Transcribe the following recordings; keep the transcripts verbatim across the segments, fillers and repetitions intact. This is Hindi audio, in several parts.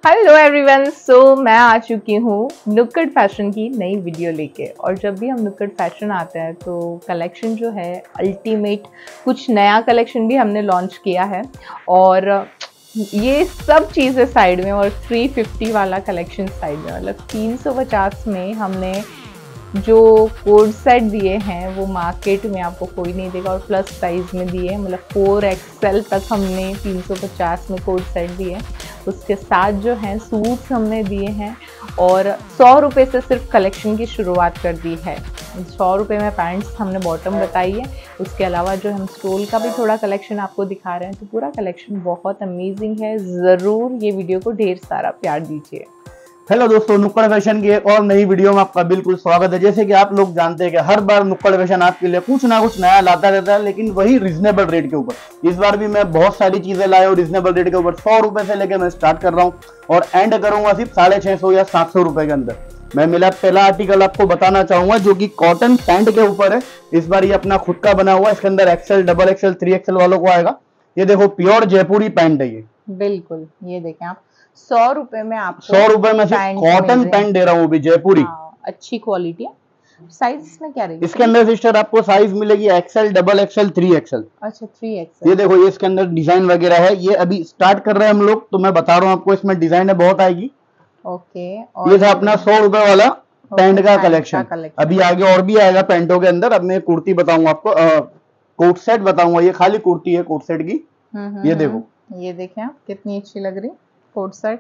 हेलो एवरीवन, सो मैं आ चुकी हूँ नुक्कड़ फैशन की नई वीडियो लेके। और जब भी हम नुक्कड़ फैशन आते हैं तो कलेक्शन जो है अल्टीमेट, कुछ नया कलेक्शन भी हमने लॉन्च किया है। और ये सब चीज़ें साइड में और थ्री फिफ्टी वाला कलेक्शन साइड में, मतलब तीन सौ पचास में हमने जो कोड सेट दिए हैं वो मार्केट में आपको कोई नहीं देगा, और प्लस साइज़ में दिए हैं, मतलब फोर एक्सएल तक हमने तीन सौ पचास में कोड सेट दिए। उसके साथ जो हैं सूट्स हमने दिए हैं, और सौ रुपये से सिर्फ कलेक्शन की शुरुआत कर दी है। सौ रुपये में पैंट्स हमने बॉटम बताई है। उसके अलावा जो हम स्टोल का भी थोड़ा कलेक्शन आपको दिखा रहे हैं, तो पूरा कलेक्शन बहुत अमेजिंग है। ज़रूर ये वीडियो को ढेर सारा प्यार दीजिए। हेलो दोस्तों, नुक्कड़ फैशन की एक और नई वीडियो में आपका बिल्कुल स्वागत है। जैसे कि आप लोग जानते हैं कि हर बार नुक्कड़ फैशन आपके लिए कुछ ना कुछ नया लाता रहता है, लेकिन वही रिजनेबल रेट के ऊपर। इस बार भी मैं बहुत सारी चीजें लाया हूँ रिजनेबल रेट के ऊपर। सौ रुपए से लेकर मैं स्टार्ट कर रहा हूँ और एंड करूंगा सिर्फ साढ़े छह सौ या सात सौ रुपए के अंदर। मैं मेरा पहला आर्टिकल आपको बताना चाहूंगा जो कि कॉटन पैंट के ऊपर है। इस बार ये अपना खुद का बना हुआ है। इसके अंदर XL, double XL, three XL वालों को आएगा। ये देखो, प्योर जयपुरी पैंट है ये। बिल्कुल, ये देखें आप, सौ रुपए में आपको सौ रुपए में सिर्फ कॉटन पैंट दे रहा हूँ भी जयपुरी। हाँ, अच्छी क्वालिटी है। साइज में क्या रहेगी इसके अंदर सिस्टर आपको साइज मिलेगी XL, double XL, three XL. अच्छा, थ्री एक्सएल। ये देखो, ये इसके अंदर डिजाइन वगैरह है। ये अभी स्टार्ट कर रहे हैं हम लोग, तो मैं बता रहा हूँ आपको, इसमें डिजाइन बहुत आएगी। ओके, और ये था अपना सौ रुपए वाला पैंट का कलेक्शन। अभी आगे और भी आएगा पैंटों के अंदर। अब मैं कुर्ती बताऊंगा आपको, कोट सेट बताऊंगा। ये खाली कुर्ती है कोट सेट की। ये देखो, ये देखें आप, कितनी अच्छी लग रही कोट सेट।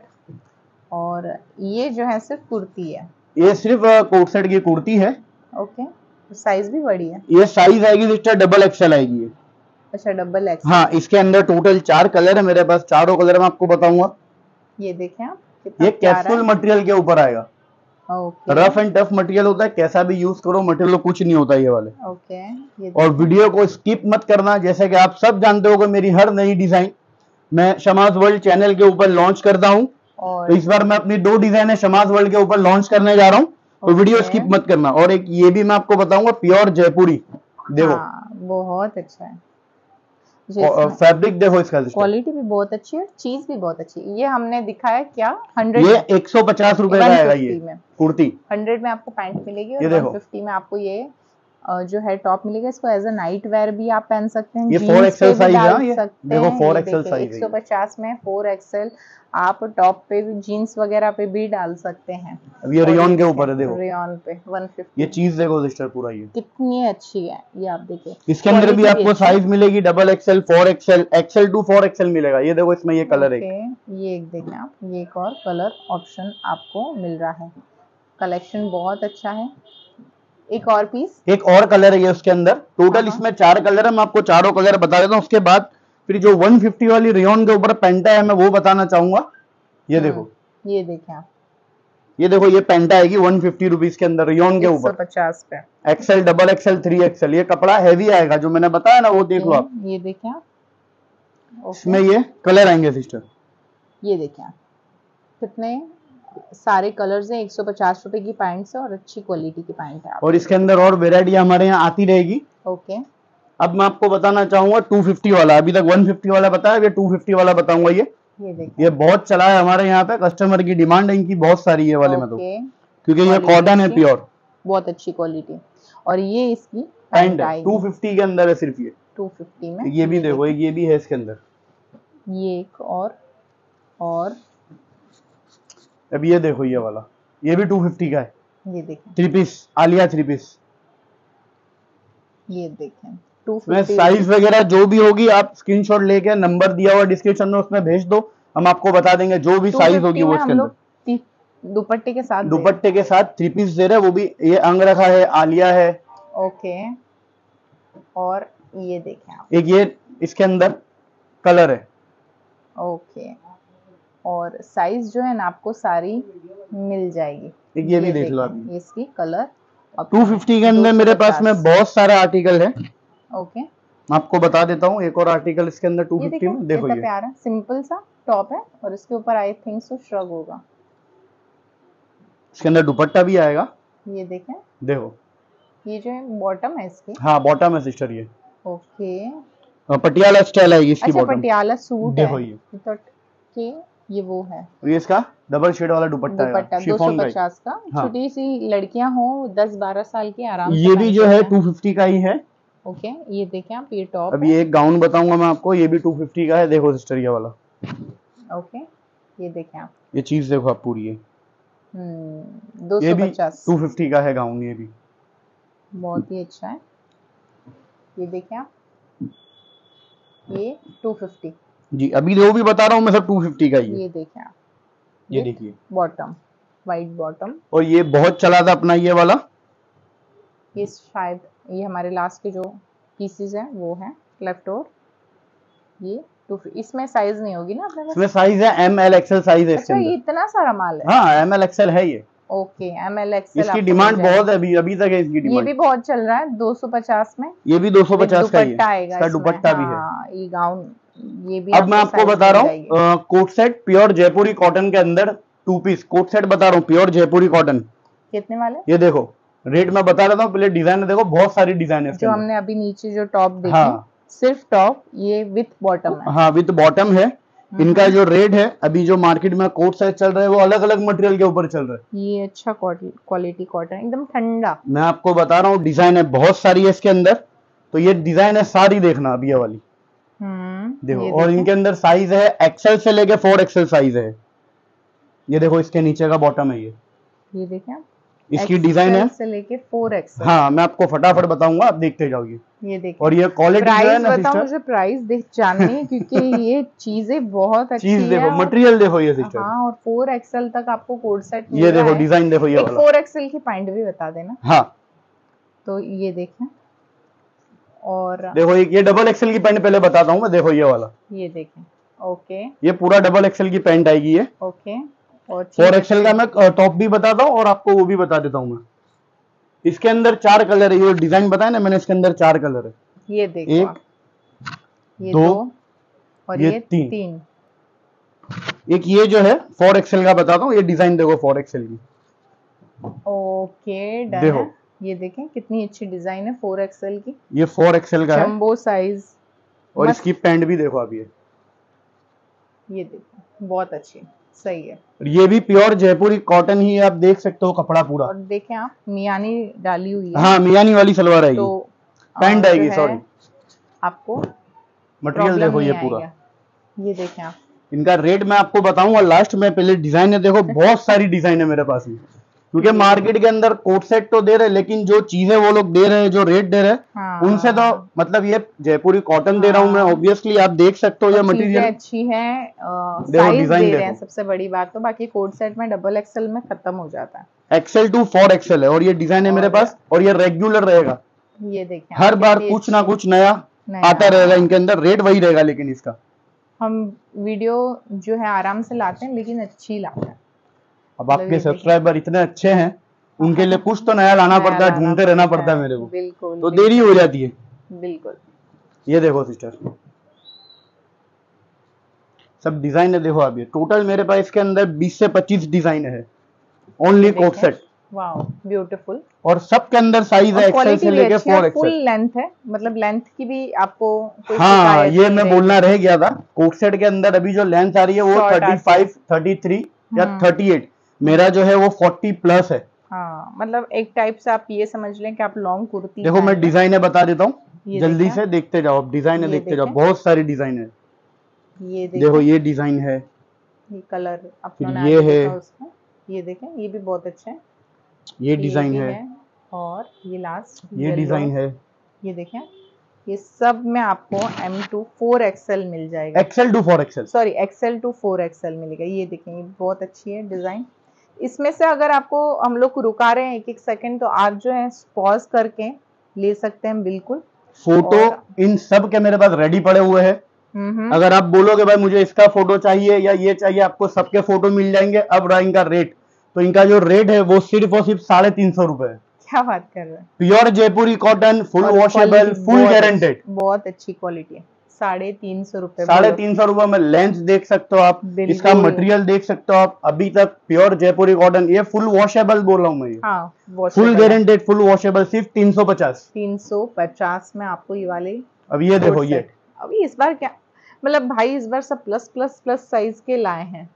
और ये जो है सिर्फ कुर्ती है, ये सिर्फ कोट सेट की कुर्ती है। ओके, साइज भी बड़ी है। ये साइज आएगी सिस्टर डबल एक्सएल आएगी ये। अच्छा, डबल एक्सएल। हाँ, इसके अंदर टोटल चार कलर है मेरे पास। चारों कलर मैं आपको बताऊंगा। ये देखें आप, ये कैप्सूल मटेरियल के ऊपर आएगा। Okay, rough and tough material होता है, कैसा भी यूज करो मटेरियल कुछ नहीं होता ये वाले। ओके, ये और वीडियो को स्किप मत करना। जैसे कि आप सब जानते हो कि मेरी हर नई डिजाइन मैं शमाज वर्ल्ड चैनल के ऊपर लॉन्च करता हूँ। और तो इस बार मैं अपनी दो डिजाइन शमाज वर्ल्ड के ऊपर लॉन्च करने जा रहा हूँ, तो वीडियो स्किप मत करना। और एक ये भी मैं आपको बताऊंगा, प्योर जयपुरी। देखो, हाँ, बहुत अच्छा है। फैब्रिक देखो, इसका क्वालिटी भी बहुत अच्छी है, चीज भी बहुत अच्छी है। ये हमने दिखाया क्या, हंड्रेड, ये एक सौ पचास रुपए का आएगा ये कुर्ती। हंड्रेड में आपको पैंट मिलेगी और वन फिफ्टी में आपको ये जो है टॉप मिलेगा। इसको एज अ नाइट वेयर भी आप पहन सकते हैं। ये फोर एक्सएल साइज है। ये देखो, फोर एक्सएल साइज है। एक सौ पचास में फोर एक्सएल आप टॉप पे भी, जीन्स वगैरह पे भी डाल सकते हैं। अब ये रेयन के ऊपर है, देखो रेयन पे वन फिफ्टी। ये चीज देखो सिस्टर, पूरा ये कितनी अच्छी है। ये आप देखिए, इसके अंदर भी आपको साइज मिलेगी double XL, four XL, XL to four XL मिलेगा। ये देखो, इसमें ये कलर है। ये एक देखें आप, ये एक और कलर ऑप्शन आपको मिल रहा है। कलेक्शन बहुत अच्छा है। एक और पीस, एक और कलर है ये उसके अंदर। टोटल इसमें चार कलर है। मैं आपको चारों कलर बता देता हूँ। उसके बाद फिर जो वन फिफ्टी वाली रेयन के ऊपर पेंटा है, मैं वो बताना चाहूंगा। ये देखो, ये देखें आप, ये देखो, ये पेंटा आएगी वन फिफ्टी रुपीज के अंदर रेयन के ऊपर, पचास पे। XL, double XL, three XL. ये कपड़ा हैवी आएगा, जो मैंने बताया ना, वो देख लो आप। ये देखें आप, इसमें ये कलर आएंगे सिस्टर। ये देखें आप, कितने सारे कलर्स हैं। एक सौ पचास रुपए की पैंट्स है और अच्छी क्वालिटी की पैंट है। और इसके अंदर और वेरायटी हमारे यहाँ आती रहेगी। ओके, अब मैं आपको बताना चाहूंगा टू फिफ्टी वाला। अभी तक वन फिफ्टी वाला बताया, ये टू फिफ्टी वाला बताऊंगा। ये ये देखिए, ये बहुत चला है हमारे यहाँ पे, कस्टमर की डिमांड है इनकी बहुत सारी है वाले में, तो क्योंकि ये कॉटन है प्योर, बहुत अच्छी क्वालिटी। और ये इसकी पैंट है, टू फिफ्टी के अंदर है सिर्फ ये। टू फिफ्टी में ये भी देखो, ये भी है इसके अंदर। ये एक और और अब ये देखो, ये वाला, ये भी टू फिफ्टी का है। ये देखें, three piece, Alia three piece. ये देखें, टू मैं साइज वगैरह जो भी होगी आप स्क्रीनशॉट लेके, नंबर दिया हुआ डिस्क्रिप्शन में, उसमें भेज दो, हम आपको बता देंगे जो भी साइज होगी वो इसके अंदर। दुपट्टे के साथ, दुपट्टे के साथ थ्री पीस दे रहे हैं, वो भी ये अंग रखा है, आलिया है। ओके, और ये देखें आप, एक ये इसके अंदर कलर है। ओके, और साइज जो है ना आपको सारी मिल जाएगी। एक ये भी देख लो आप, इसकी कलर टू फिफ्टी के अंदर मेरे पास में बहुत सारे आर्टिकल है। ओके, मैं आपको बता देता हूँ एक और आर्टिकल इसके अंदर टू फिफ्टी में। देखो, ये प्यारा सिंपल सा टॉप है और इसके ऊपर आई थिंक सो श्रग होगा। इसके अंदर दुपट्टा भी आएगा। ये देखें, देखो, ये जो है बॉटम है इसकी। हाँ, बॉटम है सिस्टर ये। ओके, पटियाला स्टाइल आएगी इसकी बॉटम। पटियाला सूट देखो, ये तो ये वो है, ये इसका डबल शेड वाला दुपट्टा है, दुपट्टा दो सौ शिफॉन का ही। पचास का। हाँ। छोटी सी लड़कियां हो दस बारह साल की आराम से ये भी पहन जो है सकते टू हैं। फिफ्टी का ही है। ओके, ये देखें आप, ये टॉप अभी एक गाउन बताऊंगा मैं आपको, ये भी टू फिफ्टी का है। देखो सिस्टर ये वाला, ओके, ये देखें आप, ये चीज देखो आप पूरी है, हम्म दो ये सौ भी पचास टू फिफ्टी का है गाउन, ये भी बहुत ही अच्छा है। ये देखें आप, ये टू फिफ्टी। जी। अभी जो भी बता रहा हूँ मैं सब टू फिफ्टी का ही है। ये देखें आप, ये देखिए, बॉटम, वाइट बॉटम। और ये बहुत चला था अपना ये वाला, ये शायद ये हमारे लास्ट के जो पीसेस हैं वो हैं लेफ्ट ओवर। ये टू, इसमें साइज नहीं होगी ना अपने पास? इसमें साइज है एम एल एक्सएल साइज है इसके अच्छा, ये अंदर। इतना सारा माल है? हाँ एम एल एक्सएल है ये। Okay, M L XL. इसकी डिमांड बहुत है, अभी अभी तक है इसकी ये डिमांड। भी बहुत चल रहा है दो सौ पचास में। ये भी दो सौ पचास का ही है, दुपट्टा आएगा इसका इसमें। दुपट्टा भी है। हाँ, ये गाउन, ये भी अब मैं आपको size बता मिल रहा जाएगी। हूँ coat set pure Jaipuri cotton के अंदर टू पीस कोट सेट बता रहा हूँ, प्योर जयपुरी कॉटन। कितने वाले? ये देखो रेट मैं बता रहा था, पहले डिजाइन देखो, बहुत सारी डिजाइन है इसके जो अंदर। हमने अभी नीचे जो टॉप देखी, हाँ। सिर्फ टॉप, ये विथ बॉटम है। हाँ विथ बॉटम है। इनका जो रेट है अभी जो मार्केट में कोट सेट चल रहा है वो अलग अलग मटेरियल के ऊपर चल रहा है। ये अच्छा क्वालिटी कॉटन, एकदम ठंडा। मैं आपको बता रहा हूँ डिजाइन है बहुत सारी है इसके अंदर, तो ये डिजाइन है सारी देखना अभी ये वाली। हम्म देखो, और इनके अंदर साइज है एक्सेल से लेके फोर एक्सेल साइज है। ये देखो इसके नीचे का बॉटम है ये ये देखें आप, इसकी डिजाइन है से लेके फोर एक्सेल। हाँ मैं आपको फटाफट बताऊंगा, आप देखते जाओगे। ये देखिए, और ये क्वालिटी जो है ना बताओ सिस्टर, मुझे प्राइस देख जाननी है क्योंकि ये चीजें बहुत अच्छी चीज देखो, है। मटेरियल देखो ये सिस्टर। हाँ, और फोर एक्सेल तक आपको कोट सेट मिल ये रहा देखो है। डिजाइन देखो ये एक वाला। फोर एक्सेल की पैंट भी बता देना। हाँ तो ये देखें, और देखो एक ये डबल एक्सेल की पैंट पहले बताता हूँ मैं। देखो ये वाला, ये देखें, ओके ये पूरा डबल एक्सेल की पैंट आएगी ये। ओके, और फोर एक्सेल का मैं टॉप भी बताता हूँ और आपको वो भी बता देता हूँ मैं। इसके अंदर चार कलर है, ये डिजाइन बताया ना मैंने, इसके अंदर चार कलर है। ये देखो एक, आप, ये दो, दो, और ये ये तीन। तीन। एक ये जो है फोर एक्सेल का बताता हूँ, ये डिजाइन देखो फोर एक्सेल की। ओके डन देखो। है। ये देखें कितनी अच्छी डिजाइन है फोर एक्सेल की, ये फोर एक्सेल का है, जंबो साइज। और इसकी पैंट भी देखो आप। ये ये देखो बहुत अच्छी, सही है। ये भी प्योर जयपुरी कॉटन ही है, आप देख सकते हो कपड़ा पूरा। और देखें आप, मियानी डाली हुई है। हाँ मियानी वाली सलवार आएगी, तो पैंट अ, जो आएगी है, सॉरी। आपको मटेरियल प्रॉब्लम देखो ये नहीं पूरा। आएगा। ये देखें आप, इनका रेट मैं आपको बताऊंगा लास्ट में, पहले डिजाइन है देखो, बहुत सारी डिजाइन है मेरे पास में। क्योंकि मार्केट के अंदर कोट सेट तो दे रहे, लेकिन जो चीजें वो लोग दे रहे हैं, जो रेट दे रहे हैं, हाँ, उनसे तो मतलब ये जयपुरी कॉटन दे रहा हूँ मैं, ऑब्वियसली आप देख सकते हो ये मटेरियल अच्छी है, देखो, साइज डिजाइन दे रहे हैं। देखो। सबसे बड़ी बात तो, बाकी कोट सेट में डबल एक्सेल में खत्म हो जाता है। एक्सेल टू फोर एक्सेल है, और ये डिजाइन है मेरे पास, और ये रेगुलर रहेगा। ये देखें हर बार कुछ ना कुछ नया आता रहेगा इनके अंदर, रेट वही रहेगा लेकिन इसका। हम वीडियो जो है आराम से लाते हैं, लेकिन अच्छी लाते हैं। अब आपके सब्सक्राइबर इतने अच्छे हैं, उनके लिए कुछ तो नया लाना पड़ता है, ढूंढते रहना पड़ता है मेरे को, बिल्कुल, तो देरी हो जाती है। बिल्कुल। ये देखो सिस्टर, सब डिजाइन है देखो। अब ये टोटल मेरे पास इसके अंदर बीस से पच्चीस डिजाइन है, only coat set. Wow, beautiful. और सबके अंदर साइज है एक्सेल से लेके फोर एक्सेल। फुल लेंथ है, मतलब लेंथ की भी आपको कोई हाँ ये मैं बोलना रह गया था, कोट सेट के अंदर अभी जो लेंथ आ रही है वो थर्टी फाइव, थर्टी थ्री या थर्टी एट, मेरा जो है वो फोर्टी प्लस है। हाँ, मतलब एक टाइप से आप ये समझ लें कि आप लॉन्ग कुर्ती। देखो मैं डिजाइन है बता देता हूँ, जल्दी देखा? से देखते जाओ, अब डिजाइन है देखते जाओ, बहुत सारी डिजाइन है। ये देखो ये डिजाइन है, ये कलर फिर ये है, उसका। ये देखें, ये भी बहुत अच्छा है। ये डिजाइन है, है, और ये लास्ट ये डिजाइन है। ये देखें, ये सब में आपको एम टू फोर एक्सएल मिल जाएगा, XL to four XL, sorry XL to four XL मिलेगा। ये देखें, ये बहुत अच्छी है डिजाइन। इसमें से अगर आपको हम लोग रुका रहे हैं एक एक सेकंड, तो आप जो है पॉज करके ले सकते हैं बिल्कुल। फोटो इन सब के मेरे पास रेडी पड़े हुए हैं। अगर आप बोलोगे भाई मुझे इसका फोटो चाहिए या ये चाहिए, आपको सबके फोटो मिल जाएंगे। अब रहा इनका रेट, तो इनका जो रेट है वो सिर्फ और सिर्फ साढ़े तीन सौ रुपए है। क्या बात कर रहे हैं? Pure Jaipuri cotton, full washable, full guaranteed, बहुत अच्छी क्वालिटी है। साढ़े तीन सौ रुपए, साढ़े तीन सौ रुपए में लेंथ देख सकते हो आप, इसका मटेरियल देख सकते हो आप। अभी तक प्योर जयपुरी कॉटन, ये फुल वॉशेबल बोल रहा हूँ मैं, हाँ, फुल गारंटेड, फुल वॉशेबल, सिर्फ तीन सौ पचास तीन सौ पचास में आपको ये वाले। अब ये देखो, ये अभी इस बार क्या मतलब भाई, इस बार सब प्लस प्लस प्लस साइज के लाए हैं।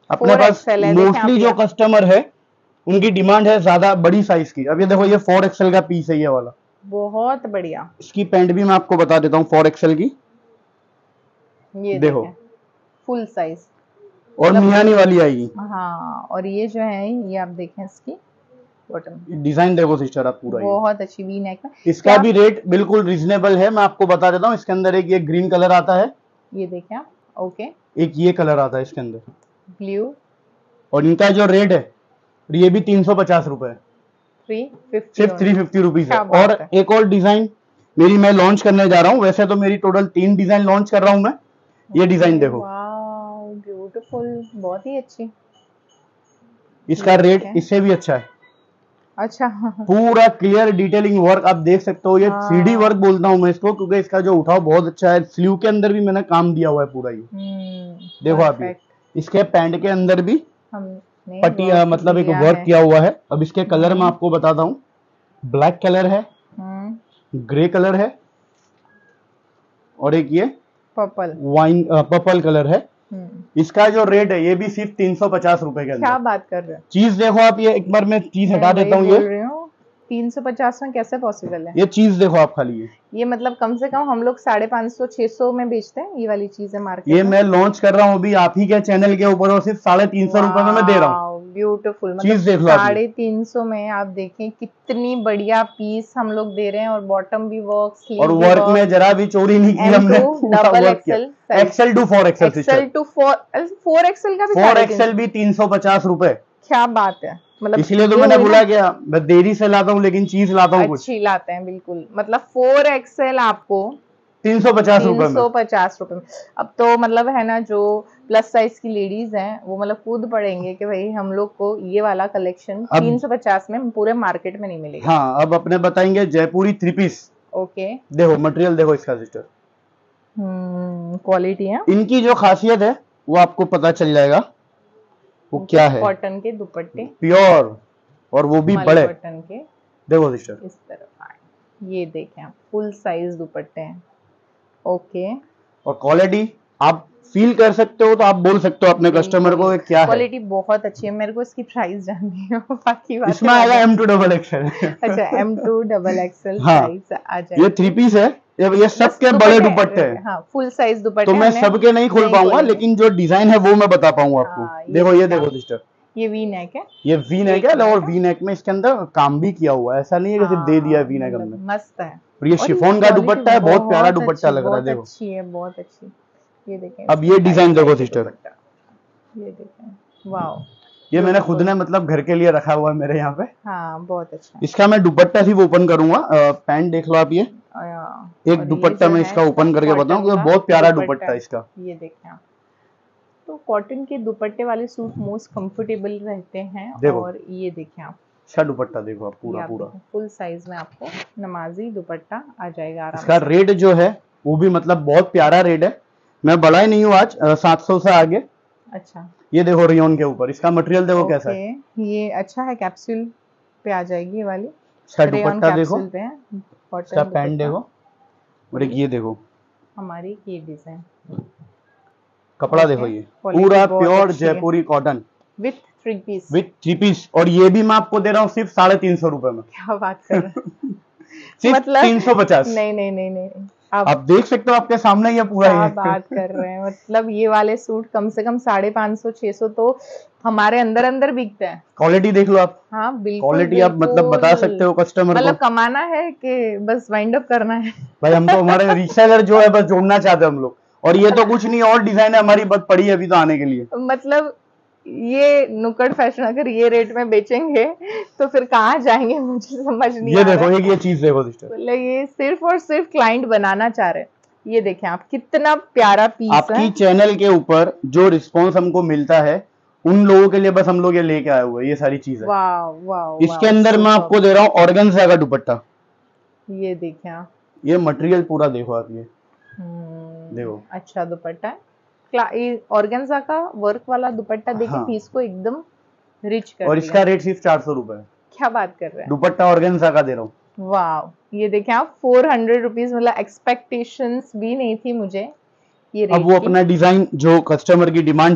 अपने पास मोस्टली जो कस्टमर है उनकी डिमांड है ज्यादा बड़ी साइज की। अब ये देखो, ये फोर एक्सएल का पीस है ये वाला, बहुत बढ़िया। इसकी पैंट भी मैं आपको बता देता हूँ फोर एक्सएल की, ये देखो फुल साइज और मियानी वाली आएगी। हाँ, और ये जो है ये आप देखें इसकी बॉटम डिजाइन देखो सिस्टर आप पूरा, बहुत अच्छी वी नेक में। इसका भी रेट बिल्कुल रिजनेबल है, मैं आपको बता देता हूँ। इसके अंदर एक ये ग्रीन कलर आता है, ये देखें आप, ओके, एक ये कलर आता है इसके अंदर ब्लू, और इनका जो रेट है ये भी तीन सौ पचास रुपए, सिर्फ थ्री फिफ्टी रुपीज है। और एक और डिजाइन मेरी मैं लॉन्च करने जा रहा हूँ, वैसे तो मेरी टोटल तीन डिजाइन लॉन्च कर रहा हूँ मैं। ये डिजाइन देखो, ब्यूटीफुल, बहुत ही अच्छी। इसका रेट इससे भी अच्छा है। अच्छा, पूरा क्लियर डिटेलिंग वर्क आप देख सकते हो। ये थ्री डी वर्क बोलता हूँ मैं इसको, क्योंकि इसका जो उठाव बहुत अच्छा है। स्लीव के अंदर भी मैंने काम दिया हुआ है पूरा, ये देखो आप, ये इसके पैंट के अंदर भी पट्टिया मतलब एक वर्क किया हुआ है। अब इसके कलर मैं आपको बताता हूँ, ब्लैक कलर है, ग्रे कलर है, और एक ये पर्पल वाइन पर्पल कलर है। इसका जो रेट है ये भी सिर्फ तीन सौ पचास रुपए के अंदर। क्या बात कर रहे हो? चीज देखो आप, ये एक बार मैं चीज हटा देता हूँ, ये तीन सौ पचास में कैसे पॉसिबल है? ये चीज देखो आप खाली, ये ये मतलब कम से कम हम लोग साढ़े पाँच सौ छह सौ में बेचते हैं ये वाली चीजें मार्केट ये में। मैं लॉन्च कर रहा हूँ अभी आप ही के चैनल के ऊपर, और सिर्फ साढ़े तीन सौ रुपए में मैं दे रहा हूँ। ब्यूटीफुल, चीज देख लो, साढ़े तीन सौ में आप देखें कितनी बढ़िया पीस हम लोग दे रहे हैं, और बॉटम भी वर्क, स्लीव और वर्क में जरा भी चोरी नहीं की हमने। Double XL, XL to four XL, XL to four four XL का भी फोर एक्सएल भी तीन सौ पचास रुपए। क्या बात है, मतलब इसलिए तो मैंने बोला क्या मैं देरी से लाता हूँ लेकिन चीज लाता हूँ कुछ अच्छी लाते हैं। बिल्कुल, मतलब फोर एक्सएल आपको तीन सौ पचास रुपए तीन सौ पचास रुपए में। अब तो मतलब है ना, जो प्लस साइज की लेडीज हैं वो मतलब कूद पड़ेंगे कि भाई हम लोग को ये वाला कलेक्शन तीन सौ पचास में पूरे मार्केट में नहीं मिलेगा। हाँ, अब अपने बताएंगे जयपुरी थ्री पीस। ओके, देखो मटेरियल देखो इसका सिस्टर, हम्म क्वालिटी है। इनकी जो खासियत है वो आपको पता चल जाएगा वो क्या है। कॉटन के दुपट्टे प्योर, और वो भी बड़े कॉटन के। देखो सिस्टर इस तरफ ये देखें आप, फुल साइज दुपट्टे हैं। ओके, और क्वालिटी आप फील कर सकते हो, तो आप बोल सकते हो अपने कस्टमर को क्या है। क्वालिटी बहुत अच्छी है। मेरे को इसकी प्राइस जाननी है, बाकी बात इसमें आएगा एम टू डबल एक्सएल। अच्छा, एम टू डबल एक्सएल हाँ, साइज आ जाएगा। ये थ्री पीस है, ये सबके बड़े दुपट्टे हैं। हाँ, फुल साइज दुपट्टे। तो मैं सबके नहीं खोल पाऊंगा, लेकिन जो डिजाइन है वो मैं बता पाऊंगा आपको। हाँ, देखो ये देखो सिस्टर, ये वी नेक है, ये वी नेक है, और वी नेक में इसके अंदर काम भी किया हुआ है, ऐसा नहीं है कि सिर्फ दे दिया वी नेक हमने। मस्त है, और ये शिफॉन का दुपट्टा है, बहुत प्यारा दुपट्टा लग रहा है। देखो अच्छी है, बहुत अच्छी। ये देखें, अब ये डिजाइन देखो सिस्टर, ये देखें, वाओ, ये मैंने खुद ने मतलब घर के लिए रखा हुआ है मेरे यहाँ पे। हाँ, बहुत अच्छा। इसका मैं दुपट्टा सिर्फ ओपन करूंगा, पैंट देख लो आप, ये एक दुपट्टा मैं इसका ओपन करके बताऊं, बहुत प्यारा दुपट्टा है इसका। ये देखें आप, तो कॉटन के दुपट्टे वाले सूट मोस्ट कंफर्टेबल रहते हैं। और ये देखें आप, अच्छा दुपट्टा देखो आप, पूरा पूरा फुल साइज में आपको नमाजी दुपट्टा आ जाएगा आराम। इसका रेट जो है वो भी मतलब बहुत प्यारा रेट है, मैं बड़ा ही नहीं हूँ आज, सात सौ से आगे। अच्छा, ये देखो रियोन के ऊपर, इसका मटेरियल देखो कैसा है। ये अच्छा है, कैप्सूल पे आ जाएगी ये वाली। इसका दुपट्टा देखो, इसका पैंट देखो, और एक ये देखो हमारी ये डिजाइन, कपड़ा देखो, ये पूरा pure Jaipuri cotton with three piece, with three piece. और ये भी मैं आपको दे रहा हूँ सिर्फ साढ़े तीन सौ रुपए में। क्या बात कर रहे हैं? सिर्फ मतलब तीन सौ पचास। नहीं नहीं नहीं नहीं, आप, आप देख सकते हो आपके सामने ये पूरा क्या बात कर रहे हैं। मतलब ये वाले सूट कम से कम साढ़े पाँच सौ छह सौ तो हमारे अंदर अंदर बिकते हैं। क्वालिटी देख लो आप। हाँ बिल्कुल, क्वालिटी आप मतलब बता सकते हो कस्टमर को। मतलब कमाना है कि बस वाइंड अप करना है? भाई हम तो हमारे रीसेलर जो है बस जोड़ना चाहते हैं हम लोग। और ये तो कुछ नहीं, और डिजाइन है हमारी बस पड़ी है अभी तो आने के लिए। मतलब ये नुक्कड़ फैशन अगर ये रेट में बेचेंगे तो फिर कहाँ जाएंगे, मुझे समझ नहीं ये देखो, एक ये चीज देखो सिस्टर, मतलब ये सिर्फ और सिर्फ क्लाइंट बनाना चाह रहे हैं। ये देखें आप, कितना प्यारा पीस है। आपकी चैनल के ऊपर जो रिस्पॉन्स हमको मिलता है उन लोगों के लिए बस हम लोग ये लेके आए हुए ये सारी चीजें। वाह वाह, इसके अंदर मैं आपको दे रहा हूँ ऑर्गेन्जा का दुपट्टा। ये देखें आप, ये मटेरियल पूरा देखो आप, ये देखो अच्छा दुपट्टा है, ऑर्गेन्जा का वर्क वाला दुपट्टा। देखिए हाँ। पीस को एकदम रिच कर। और इसका रेट सिर्फ चार सौ रुपए है। क्या बात कर रहे हैं? दुपट्टा ऑर्गेन्जा का दे रहा हूँ। वाह, ये देखें आप, फोर हंड्रेड रुपीज, मतलब एक्सपेक्टेशंस भी नहीं थी मुझे ये रेट। अब वो अपना डिजाइन जो कस्टमर की डिमांड है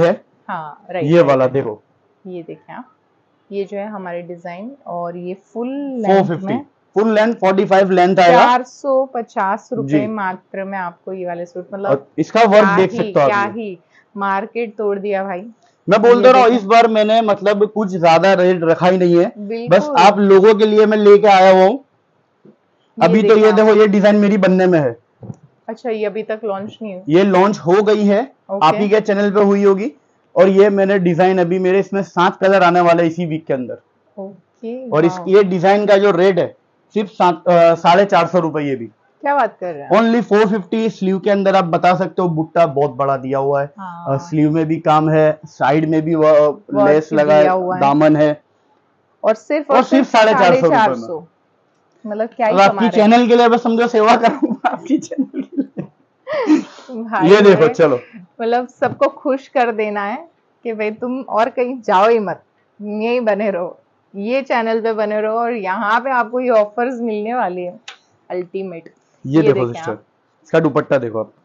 हाँ राइट, ये वाला देखो, ये देखें आप, ये जो है हमारे डिजाइन, और ये फुल फोर लेंथ फिफ्टी में full length, forty five length आएगा, चार सौ पचास रुपए जी। मात्र में आपको ये वाले सूट, मतलब और इसका वर्क क्या देख ही सकते हो क्या आप। ये ही मार्केट तोड़ दिया भाई। मैं ये बोलता रहा हूँ, देखें, इस बार मैंने मतलब कुछ ज्यादा रेट रखा ही नहीं है, बस बिल्कुल। आप लोगों के लिए मैं लेके आया हुआ हूँ। ये अभी तो देखें ये आप। देखो, ये डिजाइन मेरी बनने में है, अच्छा, ये अभी तक लॉन्च नहीं हुई? ये लॉन्च हो गई है, ओके। आप ही के चैनल पे हुई होगी। और ये मैंने डिजाइन अभी मेरे इसमें सात कलर आने वाले इसी वीक के अंदर। ओके, और इस वाओ, ये डिजाइन का जो रेट है सिर्फ सात अ, साढ़े चार सौ रुपए, ये भी क्या बात कर रहे हैं। Only four fifty. स्लीव के अंदर आप बता सकते हो, बुट्टा बहुत बड़ा दिया हुआ है, हाँ, स्लीव में भी काम है, साइड में भी वर्क लेस लगा दिया है, हुआ है, दामन है, और सिर्फ और सिर्फ साढ़े चार सौ रुपए में। मतलब क्या ही अब कमा आपकी रहे हैं चैनल के लिए बस समझो सेवा करूंगा आपकी चैनल के लिए। भाई। ये देखो, है, चलो मतलब सबको खुश कर देना है कि भाई तुम और कहीं जाओ ही मत, यहीं बने रहो, ये चैनल पे बने रहो, और यहाँ पे आपको ये ऑफर्स मिलने वाली है अल्टीमेट। ये, ये देखो देखें सिस्टर, आप, इसका दुपट्टा देखो आप,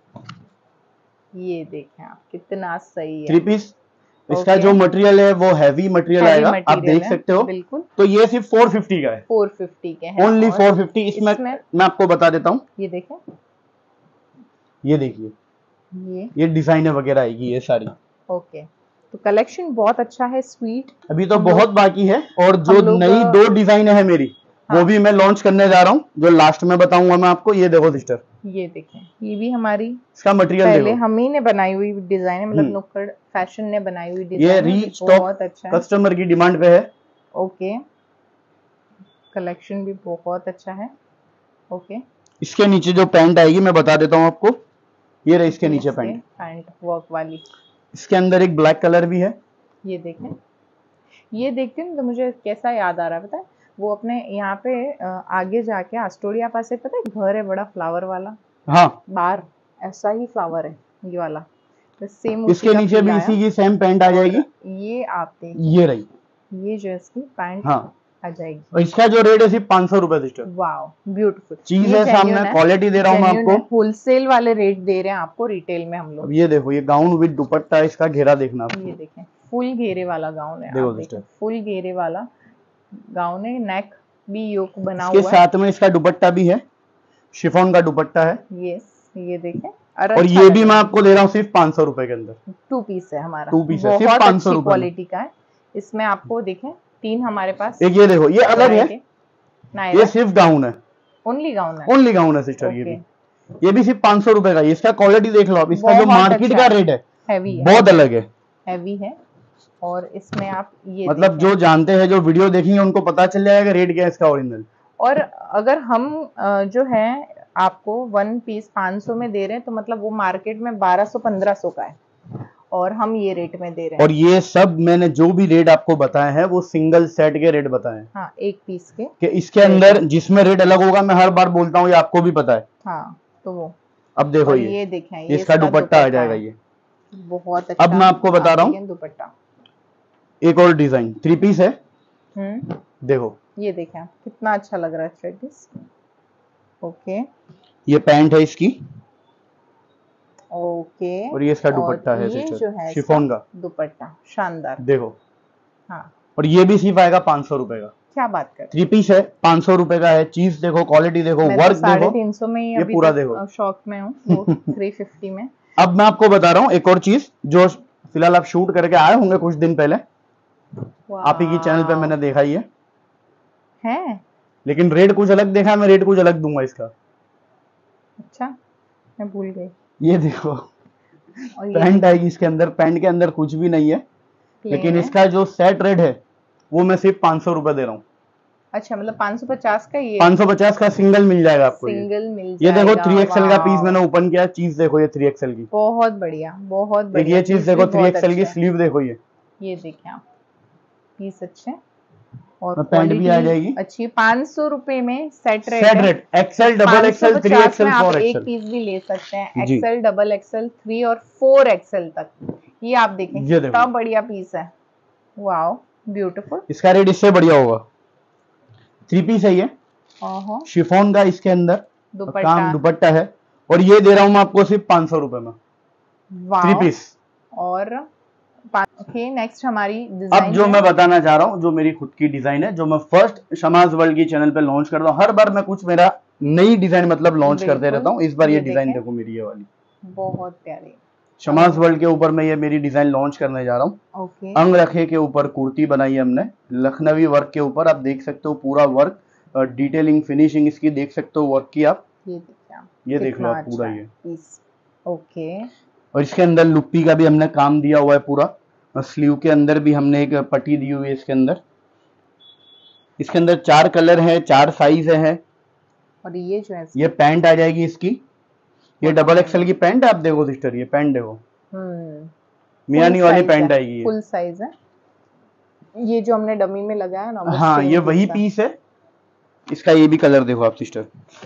ये देखें आप, कितना सही है। Three piece. इसका ओके। जो मटेरियल है वो हैवी मटेरियल हैवी आएगा, आप मटेरियल देख है, सकते हो। बिल्कुल। तो ये सिर्फ फोर फिफ्टी का है, फोर फिफ्टी के हैं, ओनली और फोर फिफ्टी। इसमें, इसमें मैं आपको बता देता हूँ, ये देखें, ये देखिए, ये ये डिजाइने वगैरह आएगी ये सारी। ओके, तो कलेक्शन बहुत अच्छा है, स्वीट। अभी तो हम बहुत लोग बाकी है, और जो हम लोग नई दो डिजाइन है मेरी, हाँ, वो भी मैं लॉन्च करने जा रहा हूँ, जो लास्ट में बताऊंगा मैं आपको। ये देखो सिस्टर, ये देखें, ये भी हमारी इसका मटेरियल पहले देखो, हम ही ने बनाई हुई डिजाइन है, मतलब हम्म। नुक्कड़ फैशन ने बनाई हुई ये डिजाइन है, रीस्टॉक बहुत अच्छा है। कस्टमर की डिमांड पे है। ओके, कलेक्शन भी बहुत अच्छा है। ओके, इसके नीचे जो पैंट आएगी मैं बता देता हूँ आपको, ये रही इसके नीचे पैंट, पैंट वर्क वाली। इसके अंदर एक ब्लैक कलर भी है। ये देखें, ये देखते हैं तो मुझे कैसा याद आ रहा है पता है, वो अपने यहाँ पे अ, आगे जाके एस्टोरिया पास है, पता है घर है बड़ा फ्लावर वाला, हाँ, बाहर ऐसा ही फ्लावर है ये वाला, सेम इसके नीचे भी इसी की सेम पैंट आ जाएगी। ये आप देखिए, ये रही, ये जो इसकी पैंट हाँ, आ जाएगी। और इसका जो रेट है सिर्फ पाँच सौ रुपए सिस्टर। वाओ, ब्यूटीफुल चीज है सामने, क्वालिटी दे रहा हूँ मैं आपको, होलसेल वाले रेट दे रहे हैं आपको रिटेल में हम लोग। अब ये देखो, ये गाउन विद दुपट्टा, इसका घेरा देखना आप। ये देखें, फुल घेरे वाला गाउन है, देखो आप सिस्टर, देखें, फुल घेरे वाला गाउन है, नेक भी योक बना इसके हुआ है, साथ में इसका दुपट्टा भी है, शिफॉन का दुपट्टा है। यस, ये देखें, और अच्छा ये लग भी रहा मैं है। आपको दे रहा हूँ सिर्फ पाँच सौ रुपए के अंदर, टू पीस है हमारा, टू पीस है, सिर्फ बहुत पाँच सौ अच्छी रुपए में। क्वालिटी का है। इसमें आपको देखें तीन हमारे पास, एक ये देखो, ये अलग है, नायरा ये सिर्फ गाउन है, ओनली गाउन है, ओनली गाउन है सिस्टर। ये ओके, भी ये भी सिर्फ पाँच सौ रुपए का है। इसका क्वालिटी देख लो आप, इसका जो बहुत मार्केट अच्छा का रेट है हैवी है, बहुत अलग है, हैवी है। और इसमें आप ये मतलब देखें, जो जानते हैं, जो वीडियो देखेंगे उनको पता चल जाएगा रेट क्या है इसका ओरिजिनल। और अगर हम अ, जो है आपको वन पीस पाँच सौ में दे रहे हैं, तो मतलब वो मार्केट में बारह सौ पंद्रह सौ का है, और हम ये रेट में दे रहे हैं। और ये सब मैंने जो भी रेट आपको बताए हैं वो सिंगल सेट के रेट बताए हैं, हाँ, एक पीस के, कि इसके अंदर जिसमें रेट अलग होगा, मैं हर बार बोलता हूँ, ये आपको भी पता है। हाँ, तो वो अब देखो, और ये ये देखें, ये इसका दुपट्टा आ जाएगा। है, ये बहुत अच्छा। अब मैं आपको बता रहा हूँ देखें दुपट्टा, एक और डिजाइन, थ्री पीस है, हम्म, देखो, ये देखें आप, कितना अच्छा लग रहा है थ्री पीस। ओके, ये पैंट है इसकी, ओके, और ये इसका दुपट्टा है ये जो सिस्टर, है शिफॉन का दुपट्टा, शानदार, देखो। हाँ, और ये भी सिर्फ आएगा पाँच सौ रुपए का, क्या बात कर, थ्री पीस है, पाँच सौ रुपए का है। चीज देखो, क्वालिटी देखो, मैं वर्क तो साढ़े देखो, तीन सौ में ही ये अभी पूरा तक देखो। शॉक में हूँ, वो थ्री फिफ्टी में। अब मैं आपको बता रहा हूँ एक और चीज, जो फिलहाल आप शूट करके आए होंगे कुछ दिन पहले, आप ही की चैनल पे मैंने देखा ही है, है, लेकिन रेट कुछ अलग देखा, मैं रेट कुछ अलग दूंगा इसका। अच्छा, मैं भूल गई। ये देखो, और ये पैंट आएगी इसके अंदर, पैंट के अंदर कुछ भी नहीं है, लेकिन है। इसका जो सेट रेट है वो मैं सिर्फ पाँच सौ रुपए दे रहा हूँ। अच्छा, मतलब पाँच सौ पचास का ये पाँच सौ पचास का सिंगल मिल जाएगा आपको। सिंगल ये मिल ये देखो, जाएगा। थ्री एक्सएल का पीस वाव, मैंने ओपन किया, चीज देखो, ये थ्री एक्सएल की, बहुत बढ़िया, बहुत एक बढ़िया। ये चीज पीस देखो, भी थ्री बहुत एक्सएल की अच्छे हैं। स्लीव देखो, ये ये देखें आप, पीस अच्छे, और पैंट भी आ जाएगी अच्छी। पाँच सौ रुपए में सेट रेट सेट है। Rate, XL, double XL, three XL, आप फोर एक एक्सएल, पीस भी ले सकते हैं, जी। एक्सएल, डबल एक्सएल, थ्री और फोर एक्सएल तक। ये आप देखें, ये देखो, कितना बढ़िया पीस है, वाओ, ब्यूटीफुल। इसका रेट इससे बढ़िया होगा। थ्री पीस है ये, ओहो, शिफॉन का, इसके अंदर दुपट्टा, काम दुपट्टा है, और ये दे रहा हूं मैं आपको सिर्फ पाँच सौ रुपए में, थ्री वाओ, पीस। और ओके, नेक्स्ट हमारी अब डिजाइन जो मैं बताना चाह रहा हूँ, जो मेरी खुद की डिजाइन है, जो मैं फर्स्ट शमाज वर्ल्ड की चैनल पे लॉन्च करता हूँ। हर बार मैं कुछ मेरा नई डिजाइन मतलब लॉन्च करते रहता हूँ। इस बार ये, ये डिजाइन देखो मेरी, ये वाली बहुत प्यारी शमाज वर्ल्ड के ऊपर मैं ये मेरी डिजाइन लॉन्च करने जा रहा हूँ। ओके, अंग रखे के ऊपर कुर्ती बनाई है हमने, लखनवी वर्क के ऊपर। आप देख सकते हो पूरा वर्क, डिटेलिंग फिनिशिंग इसकी देख सकते हो वर्क की आप। ये देखिए, ये देख लो आप अच्छा पूरा ये। ओके, और इसके अंदर लुप्पी का भी हमने काम दिया हुआ है पूरा, और स्लीव के अंदर भी हमने एक पट्टी दी हुई है इसके अंदर। इसके अंदर चार कलर है, चार साइज है। और ये जो है ये पैंट आ जाएगी इसकी, ये डबल एक्सएल की पैंट है। आप देखो सिस्टर, ये पैंट देखो, मियानी वाली पैंट आएगी, फुल साइज है। ये जो हमने डमी में लगाया ना, हाँ ये वही पीस है। इसका ये भी कलर देखो आप सिस्टर,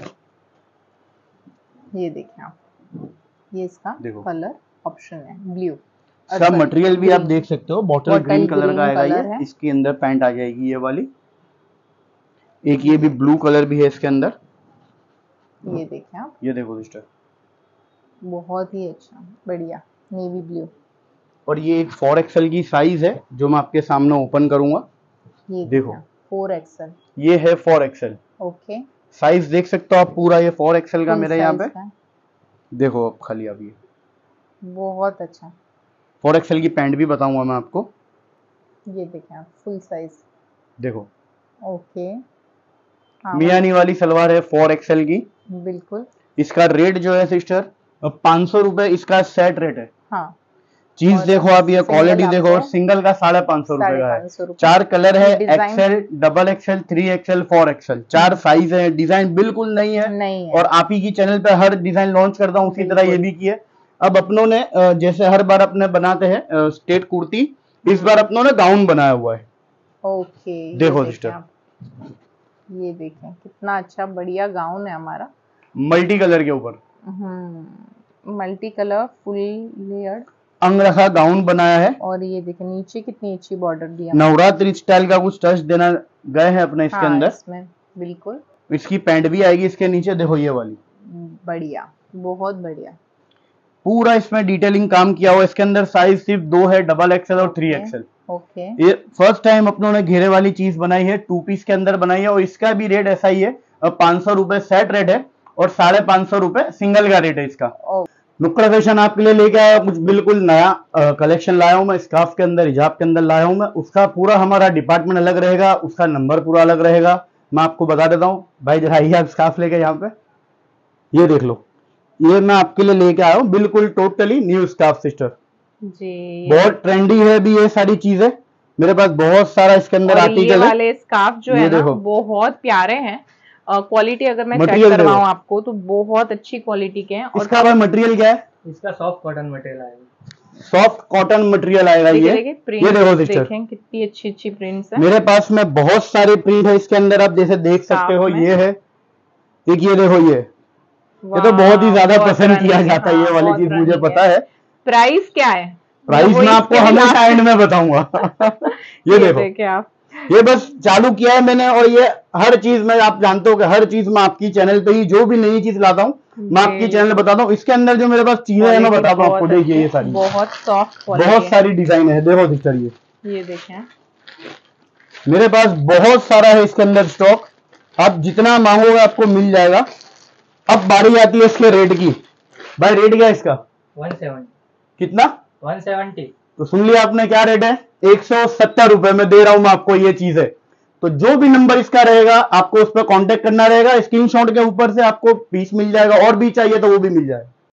ये देखिए आप, ये इसका देखो कलर ऑप्शन है ब्लू। सब मटेरियल भी आप देख सकते हो, बॉटल ग्रीन कलर का आएगा ये। इसके अंदर पैंट आ जाएगी ये वाली। एक ये भी ब्लू कलर भी है इसके अंदर, ये देखिए आप, ये देखो सिस्टर, बहुत ही अच्छा बढ़िया नेवी ब्लू। और ये एक फोर एक्सएल की साइज है जो मैं आपके सामने ओपन करूंगा। ये देखो फोर एक्सएल, ये है फोर एक्सएल। ओके, साइज देख सकते हो आप पूरा, ये फोर एक्सएल का मेरा यहाँ पे देखो आप खाली। अब ये बहुत अच्छा फोर एक्सएल की पैंट भी बताऊंगा मैं आपको। ये देखें आप, फुल साइज देखो, ओके, मियानी वाली सलवार है फोर एक्सएल की, बिल्कुल। इसका रेट जो है सिस्टर पाँच सौ रुपए इसका सेट रेट है। हाँ, चीज देखो आप, ये क्वालिटी देखो, और सिंगल का साढ़े पाँच सौ रुपए का है। चार कलर है, XL, double XL, three XL, four XL, चार साइज है। डिजाइन बिल्कुल नई है, नहीं है। और आप ही की चैनल पे हर डिजाइन लॉन्च करता हूँ, उसी तरह ये भी की है। अब अपनों ने जैसे हर बार अपने बनाते हैं स्टेट कुर्ती, इस बार अपनों ने गाउन बनाया हुआ है। ओके, देखो सिस्टर, ये देखें कितना अच्छा बढ़िया गाउन है हमारा, मल्टी कलर के ऊपर, मल्टी कलर फुल लेयर्ड अंगरखा गाउन बनाया है। और ये देखें नीचे कितनी अच्छी बॉर्डर दिया, नवरात्रि स्टाइल का कुछ टच देना गए हैं अपने इसके अंदर। इसमें बिल्कुल। इसकी पैंट भी आएगी इसके नीचे, देखो ये वाली, बढ़िया, बहुत बढ़िया, पूरा इसमें डिटेलिंग काम किया हुआ। इसके अंदर साइज सिर्फ दो है, डबल एक्सएल और थ्री एक्सएल। ओके, ये फर्स्ट टाइम अपनों ने घेरे वाली चीज बनाई है, टू पीस के अंदर बनाई है। और इसका भी रेट ऐसा ही है, पाँच सौ रुपए सेट रेट है और साढ़े पाँच सौ रुपए सिंगल का रेट है इसका। नुक्कड़ फैशन आपके लिए लेके आया कुछ बिल्कुल नया कलेक्शन लाया हूं मैं। स्कार्फ के अंदर, हिजाब के अंदर लाया हूं मैं। उसका पूरा हमारा डिपार्टमेंट अलग रहेगा, उसका नंबर पूरा अलग रहेगा। मैं आपको बता देता हूँ भाई, जरा आइए आप स्कार्फ लेके यहाँ पे, ये देख लो, ये मैं आपके लिए लेके आया हूँ बिल्कुल totally new scarf sister ji. बहुत ट्रेंडी है भी ये सारी चीजें, मेरे पास बहुत सारा इसके अंदर आर्टिकल है। ये वाले स्कार्फ जो है ना, बहुत प्यारे हैं। क्वालिटी अगर मैं चेक करवाऊं आपको तो बहुत अच्छी क्वालिटी के हैं। और इसका भाई मटेरियल क्या है? इसका सॉफ्ट कॉटन मटेरियल आएगा, सॉफ्ट कॉटन मटेरियल आएगा। ये ये देखो सिस्टर, देखें कितनी अच्छी अच्छी प्रिंट्स है। मेरे पास में बहुत सारे प्रिंट है इसके अंदर, आप जैसे देख सकते हो। ये है एक, ये देखो, ये ये तो बहुत ही ज्यादा पसंद किया जाता है, ये वाली चीज मुझे पता है। प्राइस क्या है? प्राइस मैं आपको हमेशा एंड में बताऊंगा। ये देखो आप, ये बस चालू किया है मैंने, और ये हर चीज में आप जानते हो कि हर चीज मैं आपकी चैनल पे ही जो भी नई चीज लाता हूँ मैं आपकी चैनल बताता हूँ। इसके अंदर जो मेरे पास चीजें है मैं बताता हूँ आपको। देखिए ये सारी बहुत सॉफ्ट, बहुत सारी डिजाइन है। देखो सिस्टर, ये ये देखें, मेरे पास बहुत सारा है इसके अंदर स्टॉक। आप जितना मांगोगे आपको मिल जाएगा। अब बारी आती है इसके रेट की। भाई रेट क्या है इसका? One seventy. कितना? One seventy. तो सुन लिया आपने, क्या रेट है? एक सौ सत्तर रुपए में दे रहा हूं मैं आपको ये चीज है। तो जो भी नंबर इसका रहेगा आपको उस पर कांटेक्ट करना रहेगा। स्क्रीनशॉट के ऊपर से आपको पीस मिल जाएगा, और भी चाहिए तो वो भी मिल जाएगा।